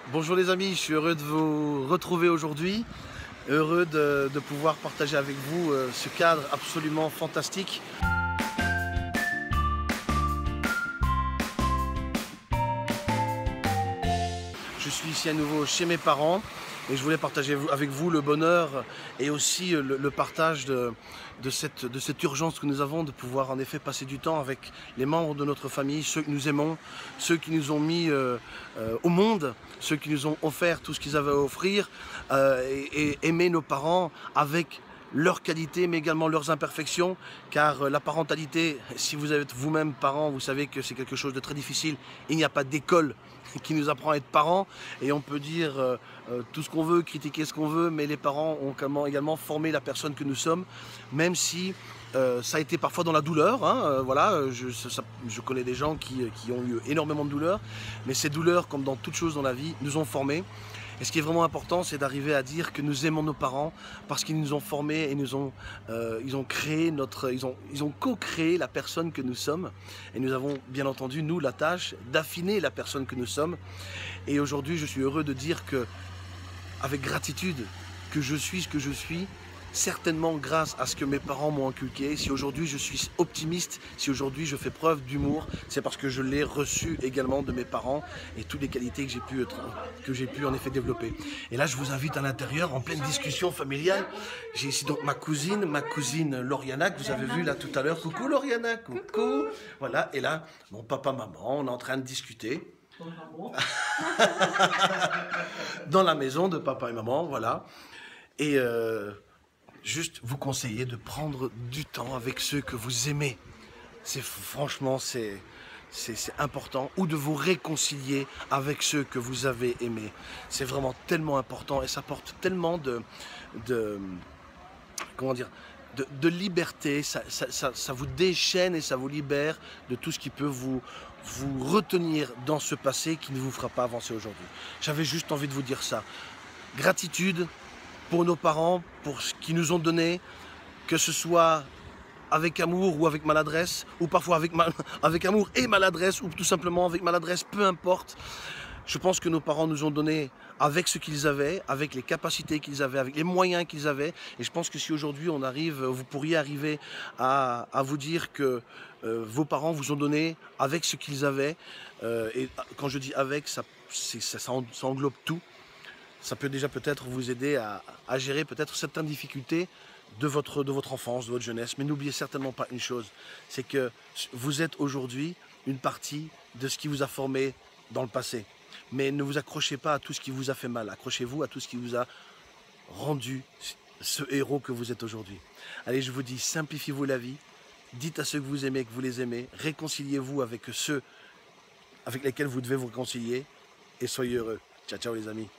Bonjour les amis, je suis heureux de vous retrouver aujourd'hui, heureux de pouvoir partager avec vous ce cadre absolument fantastique. Je suis ici à nouveau chez mes parents et je voulais partager avec vous le bonheur et aussi le partage de cette urgence que nous avons de pouvoir en effet passer du temps avec les membres de notre famille, ceux que nous aimons, ceux qui nous ont mis au monde, ceux qui nous ont offert tout ce qu'ils avaient à offrir et aimer nos parents avec leurs qualités mais également leurs imperfections, car la parentalité, si vous êtes vous-même parent, vous savez que c'est quelque chose de très difficile. Il n'y a pas d'école qui nous apprend à être parents et on peut dire tout ce qu'on veut, critiquer ce qu'on veut, mais les parents ont également formé la personne que nous sommes, même si ça a été parfois dans la douleur, hein, voilà, je connais des gens qui ont eu énormément de douleurs, mais ces douleurs, comme dans toute chose dans la vie, nous ont formés. Et ce qui est vraiment important, c'est d'arriver à dire que nous aimons nos parents parce qu'ils nous ont formés et ils ont créé ils ont co-créé la personne que nous sommes. Et nous avons bien entendu, nous, la tâche d'affiner la personne que nous sommes. Et aujourd'hui, je suis heureux de dire que, avec gratitude, que je suis ce que je suis, certainement grâce à ce que mes parents m'ont inculqué. Si aujourd'hui je suis optimiste, si aujourd'hui je fais preuve d'humour, c'est parce que je l'ai reçu également de mes parents et toutes les qualités que j'ai pu en effet développer. Et là, je vous invite à l'intérieur, en pleine discussion familiale. J'ai ici donc ma cousine Lauriana, que vous avez vue là tout à l'heure. Coucou Lauriana, coucou. Voilà, et là, mon papa, maman, on est en train de discuter. Dans la maison de papa et maman, voilà. Et juste vous conseiller de prendre du temps avec ceux que vous aimez. Franchement, c'est important. Ou de vous réconcilier avec ceux que vous avez aimés. C'est vraiment tellement important et ça porte tellement comment dire, de liberté. Ça vous déchaîne et ça vous libère de tout ce qui peut vous retenir dans ce passé qui ne vous fera pas avancer aujourd'hui. J'avais juste envie de vous dire ça. Gratitude pour nos parents, pour ce qu'ils nous ont donné, que ce soit avec amour ou avec maladresse, ou parfois avec amour et maladresse, ou tout simplement avec maladresse, peu importe. Je pense que nos parents nous ont donné avec ce qu'ils avaient, avec les capacités qu'ils avaient, avec les moyens qu'ils avaient. Et je pense que si aujourd'hui vous pourriez arriver à vous dire que vos parents vous ont donné avec ce qu'ils avaient, et quand je dis avec, ça englobe tout. Ça peut déjà peut-être vous aider à gérer peut-être certaines difficultés de votre enfance, de votre jeunesse. Mais n'oubliez certainement pas une chose, c'est que vous êtes aujourd'hui une partie de ce qui vous a formé dans le passé. Mais ne vous accrochez pas à tout ce qui vous a fait mal. Accrochez-vous à tout ce qui vous a rendu ce héros que vous êtes aujourd'hui. Allez, je vous dis, simplifiez-vous la vie. Dites à ceux que vous aimez que vous les aimez. Réconciliez-vous avec ceux avec lesquels vous devez vous réconcilier. Et soyez heureux. Ciao, ciao les amis.